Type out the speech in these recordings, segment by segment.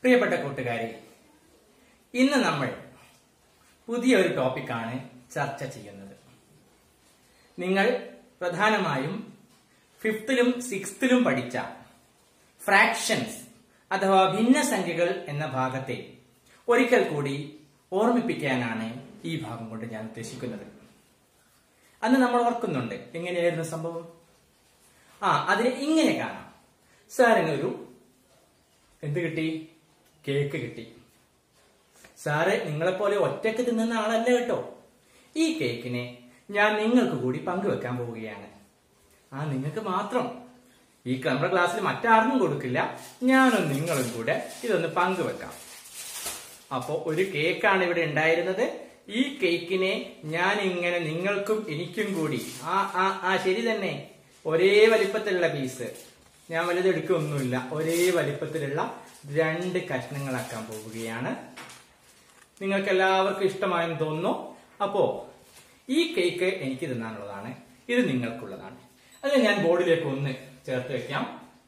പ്രിയപ്പെട്ട കൂട്ടുകാരെ, ഇന്ന് നമ്മൾ പുതിയൊരു ടോപ്പിക്കാണ് ചർച്ച ചെയ്യുന്നത്. നിങ്ങൾ പ്രധാനമായും 5th-ലും 6th-ലും പഠിച്ച ഫ്രാക്ഷൻസ് അഥവാ ഭിന്നസംഖ്യകൾ എന്ന ഭാഗത്തെ ഒരിക്കൽ കൂടി ഓർമ്മിപ്പിക്കാനാണ് ഈ ഭാഗം കൊണ്ട് ഞാൻ ഉദ്ദേശിക്കുന്നത്. അന്ന് നമ്മൾ ഓർക്കുന്നുണ്ട് എങ്ങനെയായിരുന്നു സംഭവം. അതിന് ഇങ്ങനെ കാണാം. സാറിനൊരു എന്ത് കിട്ടി? കേക്ക് കിട്ടി. സാറ് നിങ്ങളെപ്പോലെ ഒറ്റക്ക് തിന്നുന്ന ആളല്ല കേട്ടോ. ഈ കേക്കിനെ ഞാൻ നിങ്ങൾക്ക് കൂടി പങ്കുവെക്കാൻ പോവുകയാണ്. നിങ്ങൾക്ക് മാത്രം, ഈ നമ്മുടെ ക്ലാസ്സിൽ മറ്റാർക്കും കൊടുക്കില്ല. ഞാനും നിങ്ങളും കൂടെ ഇതൊന്ന് പങ്കുവെക്കാം. അപ്പോ ഒരു കേക്കാണ് ഇവിടെ ഉണ്ടായിരുന്നത്. ഈ കേക്കിനെ ഞാൻ ഇങ്ങനെ നിങ്ങൾക്കും എനിക്കും കൂടി ശരി തന്നെ, ഒരേ വലിപ്പത്തിലുള്ള പീസ്, ഞാൻ വലുതെടുക്കൊന്നുമില്ല, ഒരേ വലിപ്പത്തിലുള്ള 2 കഷ്ണങ്ങളാക്കാൻ പോവുകയാണ്. നിങ്ങൾക്ക് എല്ലാവർക്കും ഇഷ്ടമായെന്ന് തോന്നുന്നു. അപ്പോ ഈ കേക്ക് എനിക്ക് തിന്നാനുള്ളതാണ്, ഇത് നിങ്ങൾക്കുള്ളതാണ്. അത് ഞാൻ ബോർഡിലേക്ക് ഒന്ന് ചേർത്ത് വെക്കാം.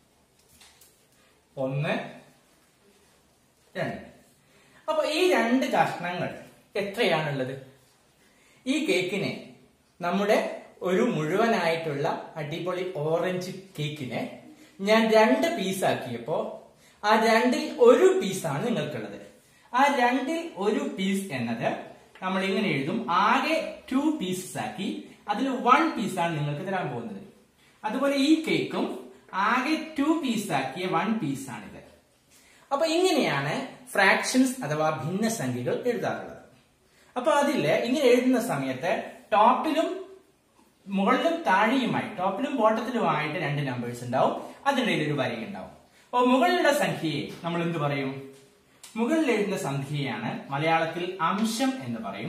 1, 2. അപ്പൊ ഈ 2 കഷ്ണങ്ങൾ എത്രയാണുള്ളത്? ഈ കേക്കിനെ, നമ്മുടെ ഒരു മുഴുവനായിട്ടുള്ള അടിപൊളി ഓറഞ്ച് കേക്കിനെ ഞാൻ 2 പീസാക്കിയപ്പോ ആ 2-ൽ 1 പീസാണ് നിങ്ങൾക്കുള്ളത്. ആ 2-ൽ 1 പീസ് എന്നത് നമ്മൾ ഇങ്ങനെ എഴുതും. ആകെ 2 പീസസ് ആക്കി അതിൽ 1 പീസാണ് നിങ്ങൾക്ക് തരാൻ പോകുന്നത്. അതുപോലെ ഈ കേക്കും ആകെ 2 പീസാക്കിയ 1 പീസാണിത്. അപ്പൊ ഇങ്ങനെയാണ് ഫ്രാക്ഷൻസ് അഥവാ ഭിന്നസംഖ്യകൾ എഴുതാറുള്ളത്. അപ്പൊ അതില് ഇങ്ങനെ എഴുതുന്ന സമയത്ത് ടോപ്പിലും മുകളിലും താഴെയുമായി, ടോപ്പിലും ബോട്ടത്തിലുമായിട്ട് 2 നമ്പേഴ്സ് ഉണ്ടാവും. അതിനിടയിൽ ഒരു വരയുണ്ടാവും. അപ്പൊ മുകളിലുള്ള സംഖ്യയെ നമ്മൾ എന്ത് പറയും? മുകളിൽ എഴുതുന്ന സംഖ്യയാണ് മലയാളത്തിൽ അംശം എന്ന് പറയും.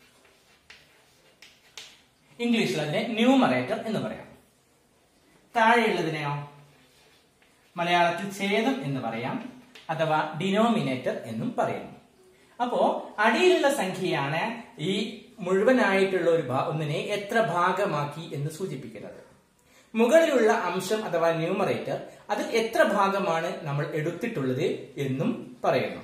ഇംഗ്ലീഷിൽ അതിനെ ന്യൂമറേറ്റർ എന്ന് പറയാം. താഴെയുള്ളതിനെയോ മലയാളത്തിൽ ഛേദം എന്ന് പറയാം, അഥവാ ഡിനോമിനേറ്റർ എന്നും പറയുന്നു. അപ്പോ അടിയിലുള്ള സംഖ്യയാണ് ഈ മുഴുവനായിട്ടുള്ള ഒന്നിനെ എത്ര ഭാഗമാക്കി എന്ന് സൂചിപ്പിക്കുന്നത്. മുകളിലുള്ള അംശം അഥവാ ന്യൂമറേറ്റർ, അതിൽ എത്ര ഭാഗമാണ് നമ്മൾ എടുത്തിട്ടുള്ളത് എന്നും പറയുന്നു.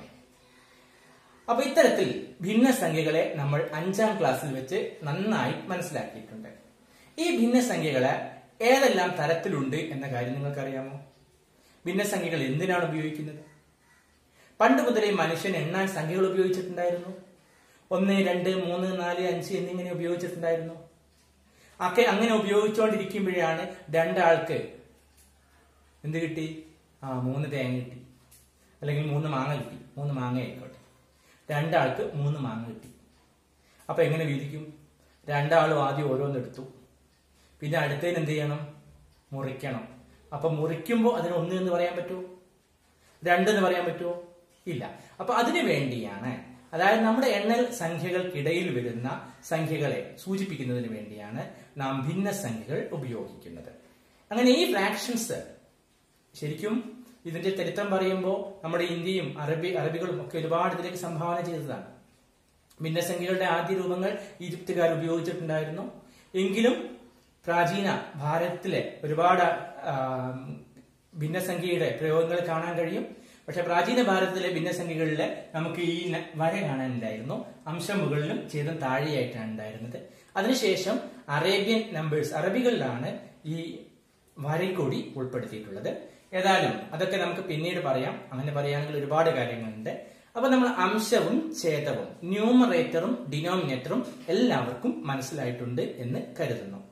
അപ്പൊ ഇത്തരത്തിൽ ഭിന്നസംഖ്യകളെ നമ്മൾ 5ാം ക്ലാസ്സിൽ വെച്ച് നന്നായി മനസ്സിലാക്കിയിട്ടുണ്ട്. ഈ ഭിന്നസംഖ്യകളെ ഏതെല്ലാം തരത്തിലുണ്ട് എന്ന കാര്യം നിങ്ങൾക്കറിയാമോ? ഭിന്നസംഖ്യകൾ എന്തിനാണ് ഉപയോഗിക്കുന്നത്? പണ്ട് മുതലേ മനുഷ്യൻ എണ്ണാൻ സംഖ്യകൾ ഉപയോഗിച്ചിട്ടുണ്ടായിരുന്നു. 1, 2, 3, 4, 5 എന്നിങ്ങനെ ഉപയോഗിച്ചിട്ടുണ്ടായിരുന്നു. അങ്ങനെ ഉപയോഗിച്ചുകൊണ്ടിരിക്കുമ്പോഴാണ് 2 ആൾക്ക് എന്ത് കിട്ടി? 3 തേങ്ങ കിട്ടി, അല്ലെങ്കിൽ 3 മാങ്ങ കിട്ടി. 3 മാങ്ങ ആയിക്കോട്ടെ, 2 ആൾക്ക് 3 മാങ്ങ കിട്ടി. അപ്പൊ എങ്ങനെ വീതിക്കും? 2 ആളും ആദ്യം ഓരോന്നെടുത്തു. പിന്നെ അടുത്തതിന് എന്ത് ചെയ്യണം? മുറിക്കണം. അപ്പൊ മുറിക്കുമ്പോൾ അതിന് 1 എന്ന് പറയാൻ പറ്റുമോ? 2 എന്ന് പറയാൻ പറ്റുമോ? ഇല്ല. അപ്പൊ അതിനു വേണ്ടിയാണ്, അതായത് നമ്മുടെ എണ്ണൽ സംഖ്യകൾക്കിടയിൽ വരുന്ന സംഖ്യകളെ സൂചിപ്പിക്കുന്നതിന് വേണ്ടിയാണ് നാം ഭിന്നസംഖ്യകൾ ഉപയോഗിക്കുന്നത്. അങ്ങനെ ഈ ഫ്രാക്ഷൻസ് ശരിക്കും ഇതിന്റെ ചരിത്രം പറയുമ്പോൾ നമ്മുടെ ഇന്ത്യയും അറബികളും ഒക്കെ ഒരുപാട് ഇതിലേക്ക് സംഭാവന ചെയ്തതാണ്. ഭിന്നസംഖ്യകളുടെ ആദ്യ രൂപങ്ങൾ ഈജിപ്തുകാർ ഉപയോഗിച്ചിട്ടുണ്ടായിരുന്നു. എങ്കിലും പ്രാചീന ഭാരതത്തിലെ ഒരുപാട് ഭിന്നസംഖ്യയുടെ പ്രയോഗങ്ങൾ കാണാൻ കഴിയും. പക്ഷെ പ്രാചീന ഭാരതത്തിലെ ഭിന്നസംഖ്യകളിൽ നമുക്ക് ഈ വര കാണാനുണ്ടായിരുന്നു. അംശം മുകളിലും ഛേദം താഴെയായിട്ടാണ് ഉണ്ടായിരുന്നത്. അതിനുശേഷം അറേബ്യൻ നമ്പേഴ്സ്, അറബികളിലാണ് ഈ വരക്കൂടി ഉൾപ്പെടുത്തിയിട്ടുള്ളത്. ഏതായാലും അതൊക്കെ നമുക്ക് പിന്നീട് പറയാം. അങ്ങനെ പറയുകയാണെങ്കിൽ ഒരുപാട് കാര്യങ്ങളുണ്ട്. അപ്പൊ നമ്മൾ അംശവും ഛേദവും, ന്യൂമറേറ്ററും ഡിനോമിനേറ്ററും എല്ലാവർക്കും മനസ്സിലായിട്ടുണ്ട് എന്ന് കരുതുന്നു.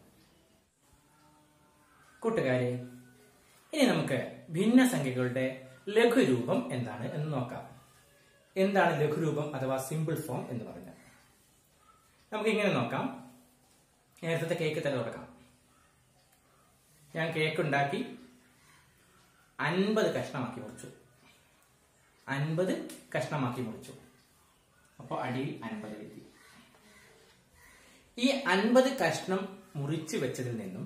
കൂട്ടുകാരെ, ഇനി നമുക്ക് ഭിന്നസംഖ്യകളുടെ ലഘുരൂപം എന്താണ് എന്ന് നോക്കാം. എന്താണ് ലഘുരൂപം അഥവാ സിമ്പിൾ ഫോം എന്ന് പറഞ്ഞാൽ? നമുക്ക് ഇങ്ങനെ നോക്കാം. നേരത്തെ കേക്ക് തന്നെ തുടക്കാം. ഞാൻ കേക്ക് ഉണ്ടാക്കി 50 കഷ്ണമാക്കി മുറിച്ചു. 50 കഷ്ണമാക്കി മുറിച്ചു. അപ്പൊ അടിയിൽ 50 എഴുതി. ഈ 50 കഷ്ണം മുറിച്ചു വെച്ചതിൽ നിന്നും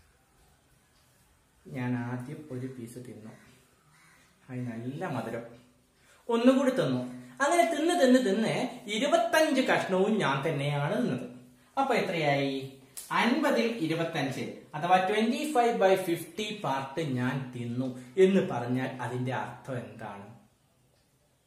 ഞാൻ ആദ്യം ഒരു പീസ് തിന്നു. നല്ല മധുരം. ഒന്നുകൂടി തിന്നു. അങ്ങനെ തിന്ന് 25 കഷ്ണവും ഞാൻ തന്നെയാണ് തിന്നത്. അപ്പൊ എത്രയായി? 50-ൽ 25 അഥവാ 25/50 പാർട്ട് ഞാൻ തിന്നു എന്ന് പറഞ്ഞാൽ അതിന്റെ അർത്ഥം എന്താണ്?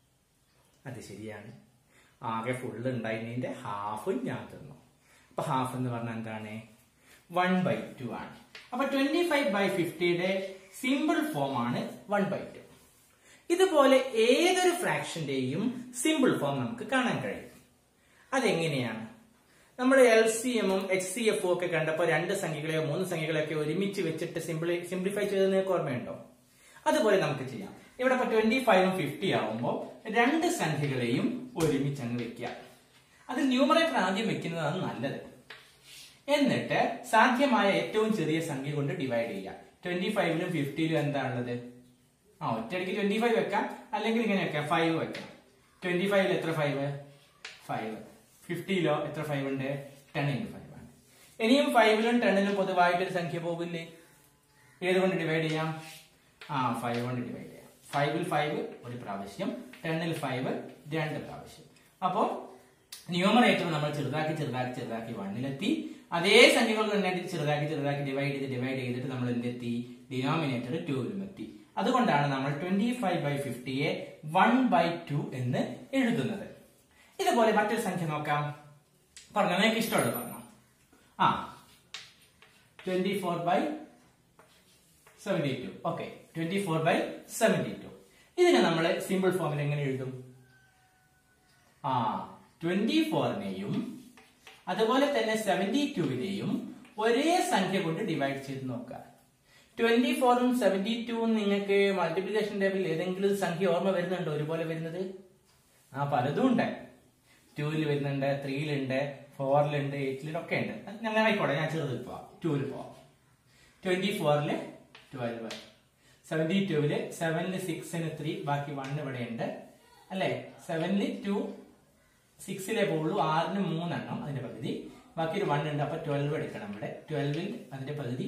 അത് ശരിയാണ്. ആകെ ഫുള്ള് ഉണ്ടായിരുന്നതിന്റെ ഹാഫ് ഞാൻ തന്നു. അപ്പൊ ഹാഫ് എന്ന് പറഞ്ഞാൽ എന്താണ്? 1/2 ആണ്. അപ്പൊ 25/50യുടെ സിമ്പിൾ ഫോം ആണ് 1/2. ഇതുപോലെ ഏതൊരു ഫ്രാക്ഷന്റെയും സിമ്പിൾ ഫോം നമുക്ക് കാണാൻ കഴിയും. അതെങ്ങനെയാണ്? നമ്മുടെ LCMഉം HCFഉം ഒക്കെ കണ്ടപ്പോൾ 2 സംഖ്യകളെയോ 3 സംഖ്യകളെയോ ഒക്കെ ഒരുമിച്ച് വെച്ചിട്ട് സിംപ്ലിഫൈ ചെയ്തത് നിങ്ങൾക്ക് ഓർമ്മയുണ്ടോ? അതുപോലെ നമുക്ക് ചെയ്യാം. ഇവിടെ ഇപ്പൊ 25ഉം 50 ആവുമ്പോൾ 2 സംഖ്യകളെയും ഒരുമിച്ച് അങ്ങ് വെക്കുക. അത് ന്യൂമറേറ്റർ ആദ്യം വെക്കുന്നതാണ് നല്ലത്. എന്നിട്ട് സാധ്യമായ ഏറ്റവും ചെറിയ സംഖ്യ കൊണ്ട് ഡിവൈഡ് ചെയ്യുക. 25ലും 50ലും എന്താണുള്ളത്? ഒറ്റയടിക്ക് 25 വെക്കാം, അല്ലെങ്കിൽ ഇങ്ങനെ വെക്കാം, 5 വെക്കാം. 25ൽ എത്ര 5? 5. 50ലോ എത്ര 5 ഉണ്ട്? 10 × 5 ആണ്. ഇനിയും 5ലും 10ലും പൊതുവായിട്ടൊരു സംഖ്യ പോകില്ലേ? ഏത് കൊണ്ട് ഡിവൈഡ് ചെയ്യാം? 5 കൊണ്ട് ഡിവൈഡ് ചെയ്യാം. 5ൽ 5 ഒരു പ്രാവശ്യം, 10ൽ 5 2 പ്രാവശ്യം. അപ്പോ ന്യൂമറേറ്റർ നമ്മൾ ചെറുതാക്കി 1ലെത്തി. അതേ സംഖ്യകൾ തന്നെ ചെറുതാക്കി ഡിവൈഡ് ചെയ്തിട്ട് നമ്മൾ എന്തെത്തി? ഡിനോമിനേറ്റർ 2ലും എത്തി. അതുകൊണ്ടാണ് നമ്മൾ 25/50യെ 1/2 എന്ന് എഴുതുന്നത്. ഇതുപോലെ മറ്റൊരു സംഖ്യ നോക്കാം. പറഞ്ഞോ, നിങ്ങൾക്ക് ഇഷ്ടമുള്ളത് പറഞ്ഞോ. 24/72. ഓക്കെ, 24/72. ഇതിനെ നമ്മൾ സിമ്പിൾ ഫോമിൽ എങ്ങനെ എഴുതും? 24നെയും അതുപോലെ തന്നെ 72നെയും ഒരേ സംഖ്യ കൊണ്ട് ഡിവൈഡ് ചെയ്ത് നോക്കുക. 24ഉം 72ഉം നിങ്ങൾക്ക് മൾട്ടിപ്ലിക്കേഷൻ ടേബിളിൽ ഏതെങ്കിലും സംഖ്യ ഓർമ്മ വരുന്നുണ്ടോ ഒരുപോലെ വരുന്നത്? പലതും ഉണ്ട്. 2ൽ വരുന്നുണ്ട്, 3ലുണ്ട്, 4ലുണ്ട്, 8ലും ഒക്കെ ഉണ്ട്. അങ്ങനെ ആയിക്കോട്ടെ, ഞാൻ ചെറുതിൽ പോവാം, 2ൽ പോവാം. 24ല് 12, 72ല് 7ല് 6ന് 3, ബാക്കി 1 ഇവിടെ ഉണ്ട് അല്ലെ. 7ല് 2, 6ലെ പോവുള്ളൂ, 6ന് 3 എണ്ണം, അതിന്റെ പകുതി, ബാക്കി ഒരു 1 ഉണ്ട്. അപ്പൊ 12 എടുക്കണം ഇവിടെ. 12ൽ അതിന്റെ പകുതി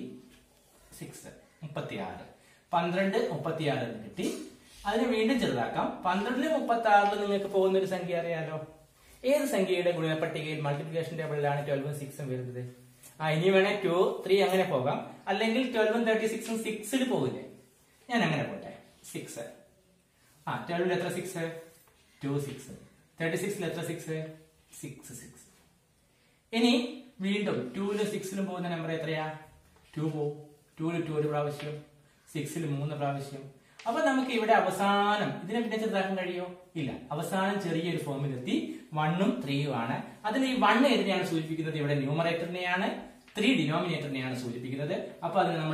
6, 36. 12, 36 എന്ന് കിട്ടി. അതിന് വീണ്ടും ചെറുതാക്കാം. 12ലും 36ലും നിങ്ങൾക്ക് പോകുന്ന ഒരു സംഖ്യ അറിയാലോ. ഏത് സംഖ്യയുടെ ഗുണപട്ടികയിൽ മൾട്ടിപ്ലിക്കേഷൻ ടേബിളിലാണ് 12ഉം 6ഉം വരുന്നത്? ഇനി വേണേ 2, 3 അങ്ങനെ പോകാം. അല്ലെങ്കിൽ 12ഉം 36ഉം 6ൽ പോകില്ലേ? ഞാൻ അങ്ങനെ പോട്ടെ. 6. 12ൽ എത്ര 6? 2 6. 36ൽ എത്ര 6? 6 6. ഇനി വീണ്ടും 2ലും 6ലും പോകുന്ന നമ്പർ എത്രയാ? 2 പോവും. 2ൽ 2 ഒരു പ്രാവശ്യം, 6ൽ 3 പ്രാവശ്യം. അപ്പൊ നമുക്ക് ഇവിടെ അവസാനം ഇതിനെ പിന്നെ ചെറുതാക്കാൻ കഴിയോ? ഇല്ല. അവസാനം ചെറിയൊരു ഫോമിലെത്തി. 1ഉം 3ഉം ആണ്. അതിൽ ഈ 1 ഏതിനെയാണ് സൂചിപ്പിക്കുന്നത്? ഇവിടെ ന്യൂമറേറ്ററിനെയാണ്. 3 ഡിനോമിനേറ്ററിനെയാണ് സൂചിപ്പിക്കുന്നത്. അപ്പൊ അതിന് നമ്മൾ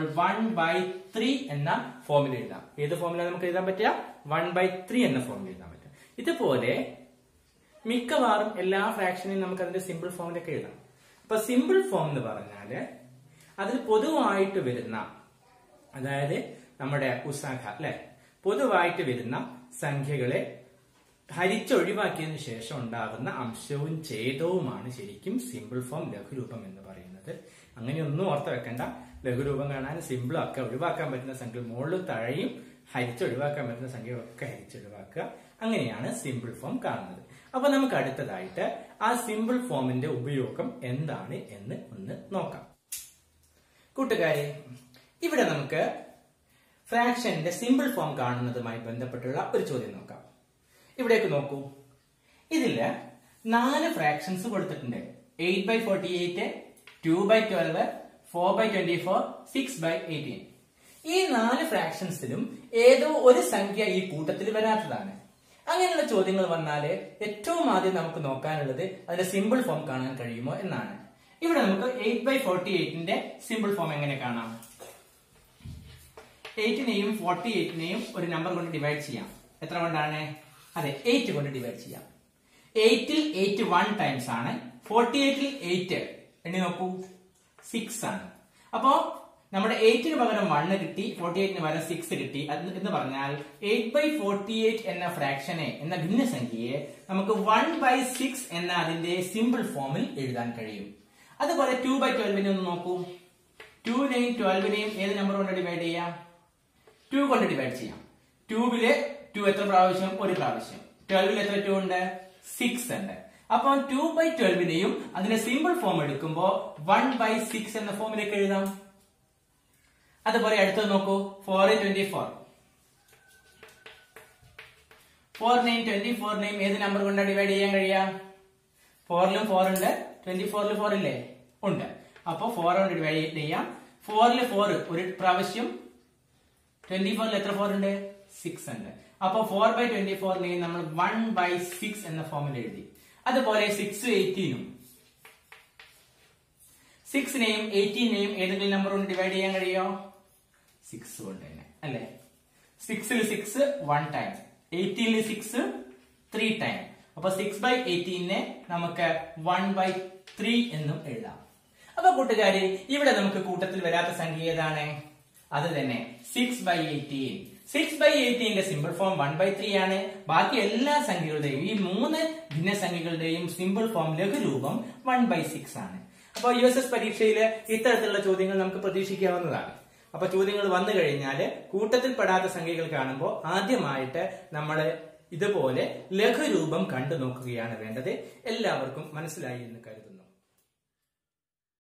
1/3 എന്ന ഫോമിൽ എഴുതാം. ഏത് ഫോമിലാണ് നമുക്ക് എഴുതാൻ പറ്റുക? 1/3 എന്ന ഫോമിൽ എഴുതാൻ പറ്റും. ഇതുപോലെ മിക്കവാറും എല്ലാ ഫ്രാക്ഷനെയും നമുക്ക് അതിന്റെ സിമ്പിൾ ഫോമിലൊക്കെ എഴുതാം. അപ്പൊ സിമ്പിൾ ഫോം എന്ന് പറഞ്ഞാല് അതിൽ പൊതുവായിട്ട് വരുന്ന, അതായത് നമ്മുടെ ഉസാഖ അല്ലെ, പൊതുവായിട്ട് വരുന്ന സംഖ്യകളെ ഹരിച്ചൊഴിവാക്കിയതിനു ശേഷം ഉണ്ടാകുന്ന അംശവും ഛേദവുമാണ് ശരിക്കും സിമ്പിൾ ഫോം, ലഘുരൂപം എന്ന് പറയുന്നത്. അങ്ങനെയൊന്നും ഓർത്ത് വെക്കണ്ട. ലഘുരൂപം കാണാൻ സിമ്പിളും ഒക്കെ ഒഴിവാക്കാൻ പറ്റുന്ന സംഖ്യ മുകളിലും താഴെയും ഹരിച്ചൊഴിവാക്കാൻ പറ്റുന്ന സംഖ്യകളൊക്കെ ഹരിച്ചൊഴിവാക്കുക. അങ്ങനെയാണ് സിമ്പിൾ ഫോം കാണുന്നത്. അപ്പൊ നമുക്ക് അടുത്തതായിട്ട് ആ സിമ്പിൾ ഫോമിന്റെ ഉപയോഗം എന്താണ് എന്ന് ഒന്ന് നോക്കാം. കൂട്ടുകാരെ, ഇവിടെ നമുക്ക് ഫ്രാക്ഷന്റെ സിമ്പിൾ ഫോം കാണുന്നതുമായി ബന്ധപ്പെട്ടുള്ള ഒരു ചോദ്യം നോക്കാം. ഇവിടേക്ക് നോക്കൂ. ഇതില് 4 ഫ്രാക്ഷൻസ് കൊടുത്തിട്ടുണ്ട്. 8/48, 2/12, 4/24, 6/18. ഈ 4 ഫ്രാക്ഷൻസിലും ഏതോ ഒരു സംഖ്യ ഈ കൂട്ടത്തിൽ വരാത്തതാണ്. അങ്ങനെയുള്ള ചോദ്യങ്ങൾ വന്നാല് ഏറ്റവും ആദ്യം നമുക്ക് നോക്കാനുള്ളത് അതിന്റെ സിമ്പിൾ ഫോം കാണാൻ കഴിയുമോ എന്നാണ്. ഇവിടെ നമുക്ക് 8/48ന്റെ സിമ്പിൾ ഫോം എങ്ങനെ കാണാം? 8നെയും 48നെയും ഒരു നമ്പർ കൊണ്ട് ഡിവൈഡ് ചെയ്യാം. എത്ര കൊണ്ടാണ്? അതെ, 8 കൊണ്ട് ഡിവൈഡ് ചെയ്യാം. 8ൽ 8 1 ടൈംസ് ആണ്. 48ൽ 8 എണ്ണി നോക്കൂ, 6 ആണ്. അപ്പോ നമ്മുടെ 8ന് പകരം 1 കിട്ടി, 48ന് പകരം 6 കിട്ടി. എന്ന് പറഞ്ഞാൽ 8/48 എന്ന ഫ്രാക്ഷനെ, എന്ന ഭിന്നസംഖ്യയെ നമുക്ക് 1/6 എന്ന അതിന്റെ സിമ്പിൾ ഫോമിൽ എഴുതാൻ കഴിയും. അതുപോലെ 2/12നെ ഒന്ന് നോക്കൂ. 2നെയും 12നെയും ഏത് നമ്പർ കൊണ്ട് ഡിവൈഡ് ചെയ്യാം? 2 കൊണ്ട് ഡിവൈഡ് ചെയ്യാം. 2ല് 2 എത്ര പ്രാവശ്യം? ഒരു പ്രാവശ്യം. 12ൽ എത്ര 2 ഉണ്ട്? 6 ഉണ്ട്. അപ്പൊ 2/12നെയും അതിന്റെ സിമ്പിൾ ഫോം എടുക്കുമ്പോ 1/6 എന്ന ഫോമിലേക്ക് എഴുതാം. അതുപോലെ അടുത്തത് നോക്കൂ. 4/24. 4നെയും 24നെയും ഏത് നമ്പർ കൊണ്ടാണ് ഡിവൈഡ് ചെയ്യാൻ കഴിയാം? 4ലും 4 ഉണ്ട്, 24ലും 4 ഇല്ലേ? ഉണ്ട്. അപ്പൊ 4 കൊണ്ട് ഡിവൈഡ് ചെയ്യാം. 4ല് 4 ഒരു പ്രാവശ്യം, 24ൽ എത്ര 4 ഉണ്ട്? 6 ഉണ്ട്. അപ്പൊ 4/24നെയും നമ്മൾ 1/6 എന്ന ഫോമിൽ എഴുതി. അതുപോലെ 6 18ഉം 6നെയും 18നെയും ഏതെങ്കിലും നമ്പർ കൊണ്ട് ഡിവൈഡ് ചെയ്യാൻ കഴിയോ? 6 കൊണ്ട് തന്നെ അല്ലെ? 6ൽ 6 1 ടൈം, 18ൽ 6 3 ടൈം. അപ്പൊ 6/18നെ നമുക്ക് 1/3 എന്നും എഴുതാം. അപ്പൊ കൂട്ടുകാരി, ഇവിടെ നമുക്ക് കൂട്ടത്തിൽ വരാത്ത സംഖ്യ ഏതാണ്? അത് തന്നെ 6/18. 6/18ന്റെ സിമ്പിൾ ഫോം 1/3 ആണ്. ബാക്കി എല്ലാ സംഖ്യകളുടെയും, ഈ 3 ഭിന്നസംഖ്യകളുടെയും സിമ്പിൾ ഫോം ലഘുരൂപം 1/6 ആണ്. അപ്പൊ USS പരീക്ഷയിൽ ഇത്തരത്തിലുള്ള ചോദ്യങ്ങൾ നമുക്ക് പ്രതീക്ഷിക്കാവുന്നതാണ്. അപ്പൊ ചോദ്യങ്ങൾ വന്നു കഴിഞ്ഞാൽ കൂട്ടത്തിൽ പെടാത്ത സംഖ്യകൾ കാണുമ്പോൾ ആദ്യമായിട്ട് നമ്മൾ ഇതുപോലെ ലഘുരൂപം കണ്ടു നോക്കുകയാണ് വേണ്ടത്. എല്ലാവർക്കും മനസ്സിലായി എന്ന് കരുതുന്നു.